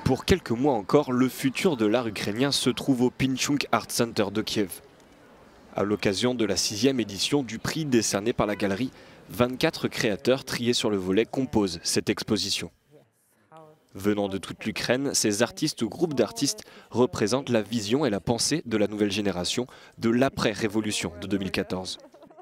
Pour quelques mois encore, le futur de l'art ukrainien se trouve au Pinchuk Art Center de Kiev. À l'occasion de la 6e édition du prix décerné par la galerie, 24 créateurs triés sur le volet composent cette exposition. Venant de toute l'Ukraine, ces artistes ou groupes d'artistes représentent la vision et la pensée de la nouvelle génération de l'après-révolution de 2014.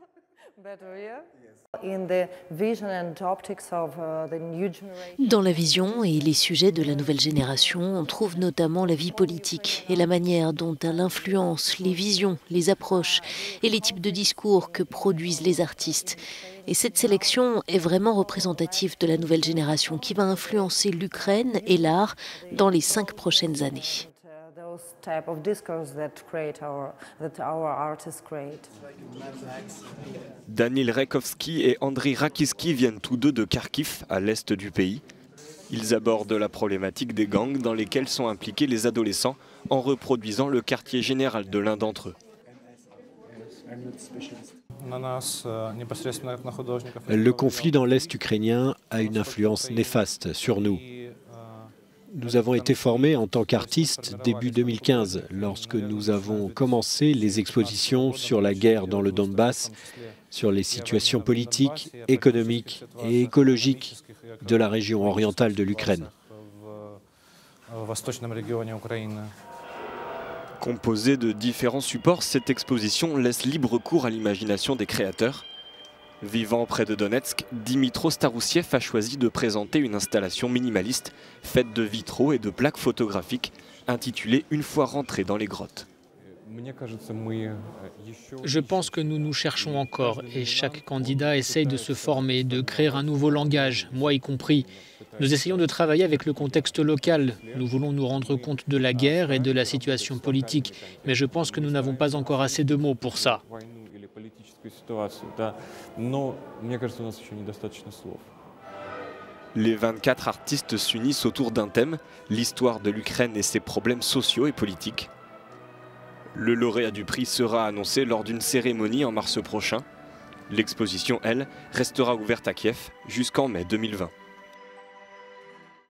Dans la vision et les sujets de la nouvelle génération, on trouve notamment la vie politique et la manière dont elle influence les visions, les approches et les types de discours que produisent les artistes. Et cette sélection est vraiment représentative de la nouvelle génération qui va influencer l'Ukraine et l'art dans les 5 prochaines années. Danil Rekovski et Andriy Rakiski viennent tous deux de Kharkiv, à l'est du pays. Ils abordent la problématique des gangs dans lesquels sont impliqués les adolescents en reproduisant le quartier général de l'un d'entre eux. Le conflit dans l'Est ukrainien a une influence néfaste sur nous. Nous avons été formés en tant qu'artistes début 2015, lorsque nous avons commencé les expositions sur la guerre dans le Donbass, sur les situations politiques, économiques et écologiques de la région orientale de l'Ukraine. Composée de différents supports, cette exposition laisse libre cours à l'imagination des créateurs. Vivant près de Donetsk, Dimitro Staroussiev a choisi de présenter une installation minimaliste faite de vitraux et de plaques photographiques intitulée « Une fois rentré dans les grottes ». Je pense que nous nous cherchons encore et chaque candidat essaye de se former, de créer un nouveau langage, moi y compris. Nous essayons de travailler avec le contexte local. Nous voulons nous rendre compte de la guerre et de la situation politique, mais je pense que nous n'avons pas encore assez de mots pour ça. Les 24 artistes s'unissent autour d'un thème, l'histoire de l'Ukraine et ses problèmes sociaux et politiques. Le lauréat du prix sera annoncé lors d'une cérémonie en mars prochain. L'exposition, elle, restera ouverte à Kiev jusqu'en mai 2020.